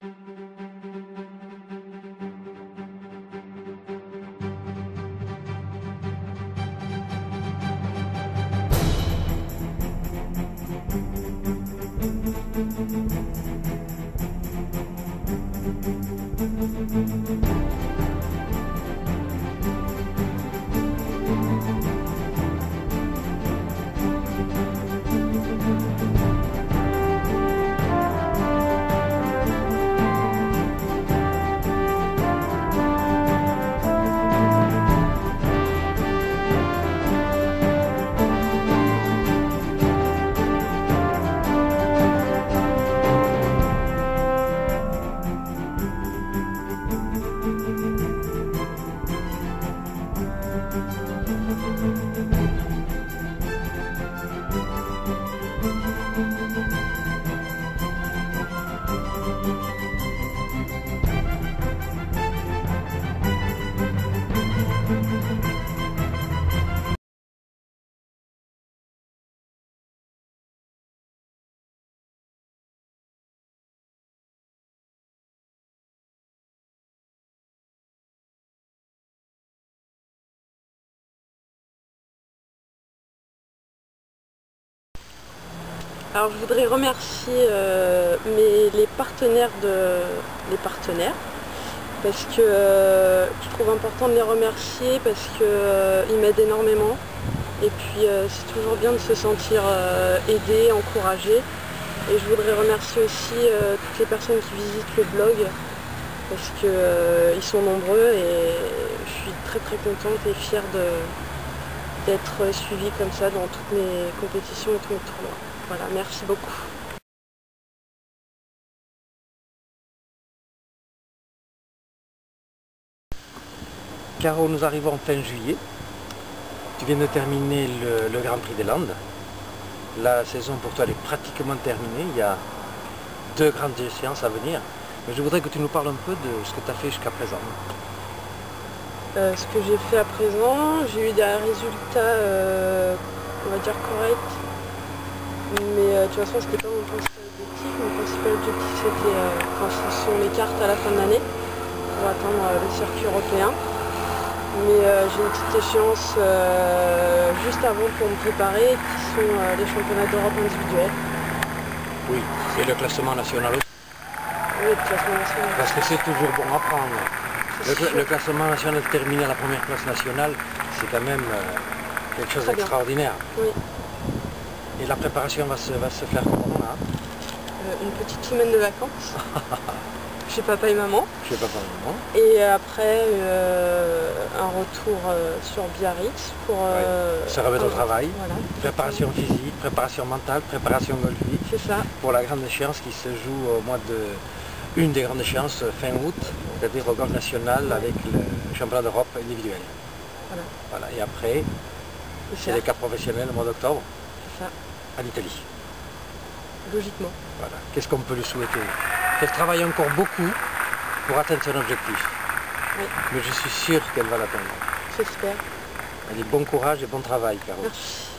Alors je voudrais remercier les partenaires parce que je trouve important de les remercier parce qu'ils m'aident énormément et puis c'est toujours bien de se sentir aidé, encouragé. Et je voudrais remercier aussi toutes les personnes qui visitent le blog parce qu'ils sont nombreux et je suis très contente et fière d'être suivie comme ça dans toutes mes compétitions et tous mes tournois. Voilà, merci beaucoup. Caro, nous arrivons en fin juillet. Tu viens de terminer le Grand Prix des Landes. La saison pour toi elle est pratiquement terminée. Il y a 2 grandes échéances à venir. Mais je voudrais que tu nous parles un peu de ce que tu as fait jusqu'à présent. Ce que j'ai fait à présent, j'ai eu des résultats, on va dire, corrects. Mais de toute façon, ce n'était pas mon principal objectif. Mon principal objectif, c'était ce sont les cartes à la fin de l'année pour atteindre le circuit européen. Mais j'ai une petite échéance juste avant pour me préparer, qui sont les championnats d'Europe individuels. Oui, et le classement national aussi. Oui, le classement national. Parce que c'est toujours bon à prendre. Le classement national terminé à la première place nationale, c'est quand même quelque chose d'extraordinaire. Oui. Et la préparation va se faire comment là? Une petite semaine de vacances chez papa et maman. Chez papa et maman. Et après un retour sur Biarritz pour se remettre au travail. Voilà. Préparation physique, préparation mentale, préparation golfique. C'est ça. Pour la grande échéance qui se joue au mois de... Une des grandes échéances fin août, c'est-à-dire au golf national avec le championnat d'Europe individuel. Voilà. Voilà. Et après, c'est les cartes professionnelles au mois d'octobre. C'est ça. En Italie. Logiquement. Voilà. Qu'est-ce qu'on peut lui souhaiter? Qu'elle travaille encore beaucoup pour atteindre son objectif. Oui. Mais je suis sûr qu'elle va l'atteindre. J'espère. Allez, bon courage et bon travail, Caro. Merci.